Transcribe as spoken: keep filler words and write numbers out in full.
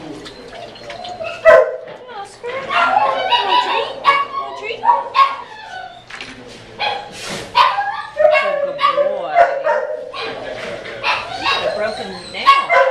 Oscar, want a treat? Want a treat? Good boy. He's a broken nail.